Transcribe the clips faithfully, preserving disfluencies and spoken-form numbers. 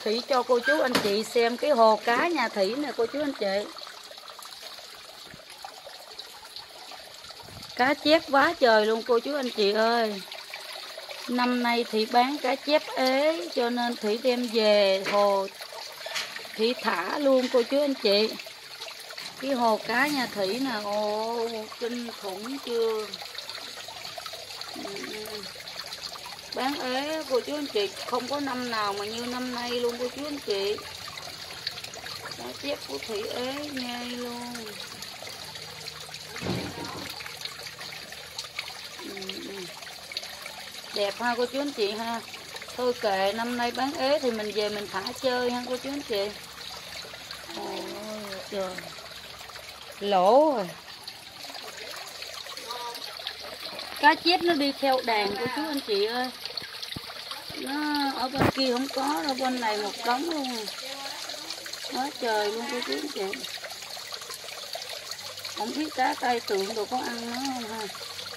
Thủy cho cô chú anh chị xem cái hồ cá nhà Thủy nè cô chú anh chị. Cá chép quá trời luôn cô chú anh chị ơi. Năm nay Thủy bán cá chép ế cho nên Thủy đem về hồ Thủy thả luôn cô chú anh chị. Cái hồ cá nhà Thủy nè, ồ kinh khủng chưa. Bán ế cô chú anh chị, không có năm nào mà như năm nay luôn cô chú anh chị. Cá chép của Thủy ế ngay luôn. Đẹp ha cô chú anh chị ha. Thôi kệ, năm nay bán ế thì mình về mình thả chơi ha cô chú anh chị. Ôi trời, lỗ rồi. Cá chép nó đi theo đàn cô chú anh chị ơi. Nó ở bên kia không có đâu, bên này một đống luôn. Quá trời luôn cô chú anh chị. Không biết cá tai tượng đồ có ăn nó không ha.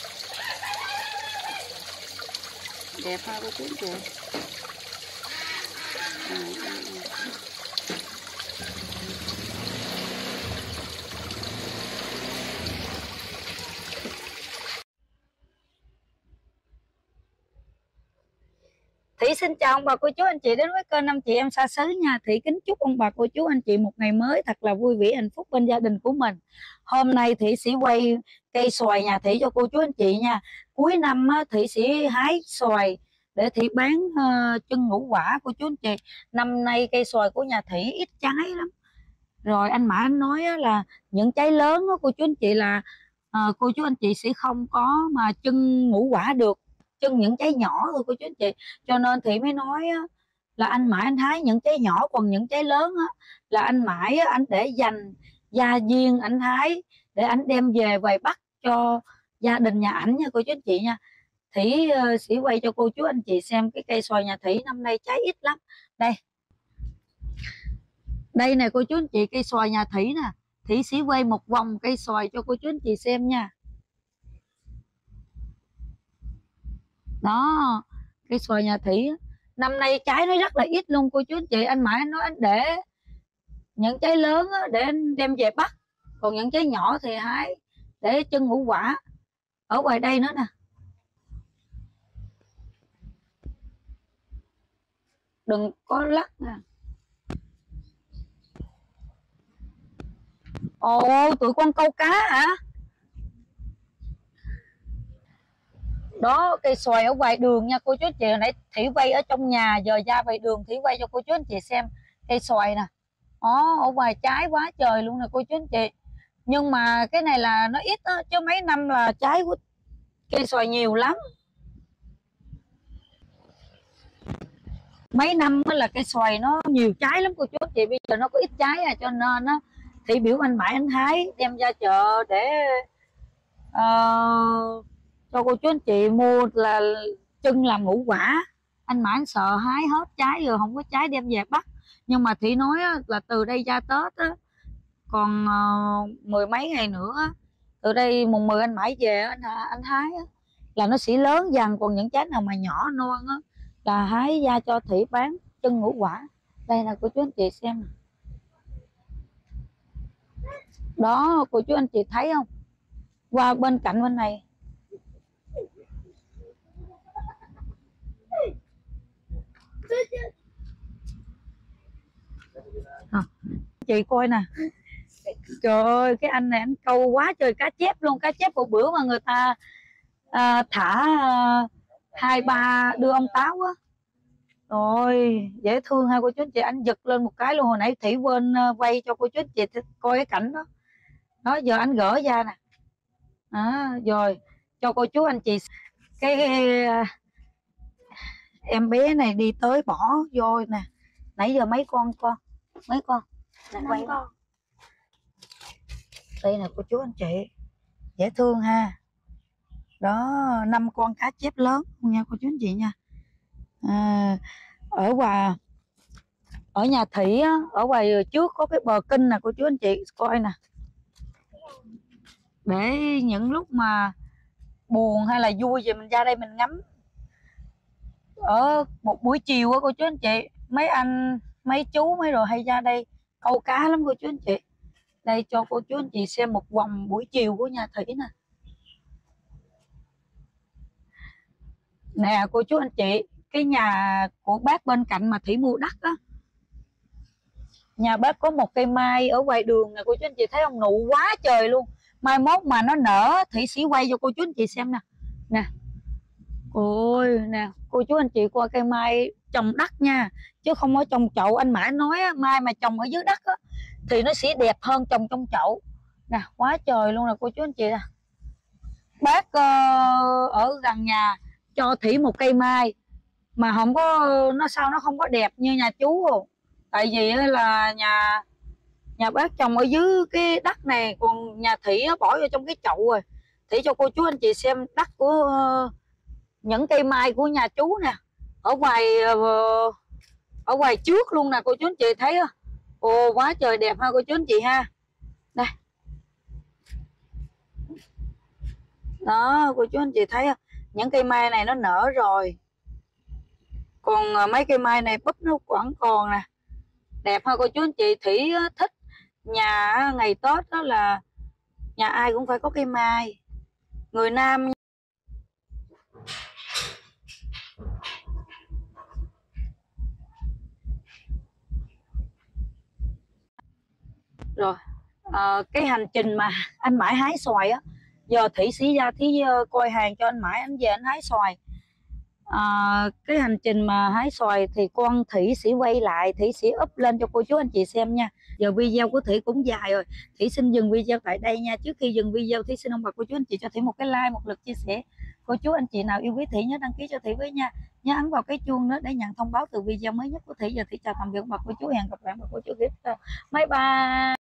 Đẹp ha cô chú anh chị. À, à, à. Thủy xin chào ông bà cô chú anh chị đến với kênh Năm Chị Em Xa Xứ nha. Thủy kính chúc ông bà cô chú anh chị một ngày mới thật là vui vẻ hạnh phúc bên gia đình của mình. Hôm nay Thủy sẽ quay cây xoài nhà Thủy cho cô chú anh chị nha. Cuối năm á, Thủy sẽ hái xoài để Thủy bán uh, chân ngũ quả cô chú anh chị. Năm nay cây xoài của nhà Thủy ít trái lắm. Rồi anh Mã anh nói á, là những trái lớn á, cô chú anh chị là uh, cô chú anh chị sẽ không có mà chân ngũ quả được. Chân những trái nhỏ thôi cô chú anh chị, cho nên thì mới nói á, là anh Mãi anh hái những trái nhỏ, còn những trái lớn á, là anh Mãi á, anh để dành gia viên anh hái để anh đem về về bắt cho gia đình nhà ảnh nha cô chú anh chị nha. Thủy uh, sẽ quay cho cô chú anh chị xem cái cây xoài nhà Thủy năm nay trái ít lắm. Đây đây nè cô chú anh chị, cây xoài nhà Thủy nè. Thủy sẽ quay một vòng cây xoài cho cô chú anh chị xem nha. Đó, cây xoài nhà Thủy năm nay trái nó rất là ít luôn cô chú anh chị. Anh Mãi anh nói anh để những trái lớn để anh đem về bắt, còn những trái nhỏ thì hái để chân ngũ quả. Ở ngoài đây nữa nè, đừng có lắc nè. Ồ, tụi con câu cá hả? Đó, cây xoài ở ngoài đường nha cô chú anh chị. Hồi nãy Thủy quay ở trong nhà, giờ ra ngoài đường Thủy quay cho cô chú anh chị xem cây xoài nè. Đó, ở ngoài trái quá trời luôn nè cô chú anh chị. Nhưng mà cái này là nó ít đó, chứ mấy năm là trái của cây xoài nhiều lắm. Mấy năm là cây xoài nó nhiều trái lắm cô chú anh chị. Bây giờ nó có ít trái à, cho nên á Thủy biểu anh Mãi anh hái đem ra chợ để uh, cho cô chú anh chị mua là chân làm ngũ quả. Anh Mãi anh sợ hái hết trái rồi không có trái đem về bắt. Nhưng mà Thủy nói á, là từ đây ra Tết á, còn uh, mười mấy ngày nữa á, từ đây mùng mười anh Mãi về anh, anh hái á, là nó sẽ lớn dần. Còn những trái nào mà nhỏ non á là hái ra cho Thủy bán chân ngũ quả. Đây là cô chú anh chị xem. Đó cô chú anh chị thấy không, qua bên cạnh bên này à, chị coi nè. Trời ơi, cái anh này anh câu quá trời cá chép luôn. Cá chép một bữa mà người ta à, thả à, hai ba đưa ông táo á. Rồi dễ thương ha cô chú anh chị. Anh giật lên một cái luôn. Hồi nãy Thủy quên uh, quay cho cô chú anh chị coi cái cảnh đó. Đó giờ anh gỡ ra nè. À, rồi cho cô chú anh chị cái, cái uh, em bé này đi tới bỏ vô nè. Nãy giờ mấy con con mấy con nè, quay con. Đây nè cô chú anh chị, dễ thương ha. Đó, năm con cá chép lớn nha cô chú anh chị nha. À, ở ngoài ở nhà Thủy á, ở ngoài trước có cái bờ kinh nè cô chú anh chị coi nè. Để những lúc mà buồn hay là vui gì mình ra đây mình ngắm. Ở một buổi chiều á cô chú anh chị, mấy anh mấy chú mấy rồi hay ra đây câu cá lắm cô chú anh chị. Đây cho cô chú anh chị xem một vòng buổi chiều của nhà Thủy nè. Nè cô chú anh chị, cái nhà của bác bên cạnh mà Thủy mua đất á, nhà bác có một cây mai ở ngoài đường nè cô chú anh chị thấy không, nụ quá trời luôn. Mai mốt mà nó nở Thủy sẽ quay cho cô chú anh chị xem nè. Nè ôi nè cô chú anh chị qua cây mai trồng đất nha, chứ không có trồng chậu. Anh Mãi nói á, mai mà trồng ở dưới đất á, thì nó sẽ đẹp hơn trồng trong chậu. Nè quá trời luôn nè cô chú anh chị nè. Bác uh, ở gần nhà cho Thủy một cây mai mà không có, nó sao nó không có đẹp như nhà chú không? Tại vì là nhà nhà bác trồng ở dưới cái đất này, còn nhà Thủy bỏ vô trong cái chậu rồi. Thủy cho cô chú anh chị xem đất của uh, những cây mai của nhà chú nè, ở ngoài uh, ở ngoài trước luôn nè cô chú anh chị thấy không? Ồ quá trời đẹp ha cô chú anh chị ha. Đây đó cô chú anh chị thấy không? Những cây mai này nó nở rồi, còn mấy cây mai này búp nó vẫn còn nè, đẹp ha cô chú anh chị. Thủy thích nhà ngày Tết đó là nhà ai cũng phải có cây mai. Người Nam rồi. À, cái hành trình mà anh Mãi hái xoài á, giờ Thủy sĩ ra Thí coi hàng cho anh Mãi, anh về anh hái xoài. À, cái hành trình mà hái xoài thì con Thủy sẽ quay lại, Thủy sẽ up lên cho cô chú anh chị xem nha. Giờ video của Thủy cũng dài rồi, Thủy xin dừng video tại đây nha. Trước khi dừng video, Thủy xin ông bà cô chú anh chị cho Thủy một cái like, một lượt chia sẻ. Cô chú anh chị nào yêu quý Thủy nhớ đăng ký cho Thủy với nha, nhớ ấn vào cái chuông đó để nhận thông báo từ video mới nhất của Thủy. Giờ Thủy chào tạm biệt ông bà cô chú, hẹn gặp lại ông bà cô chú tiếp theo. Bye bye.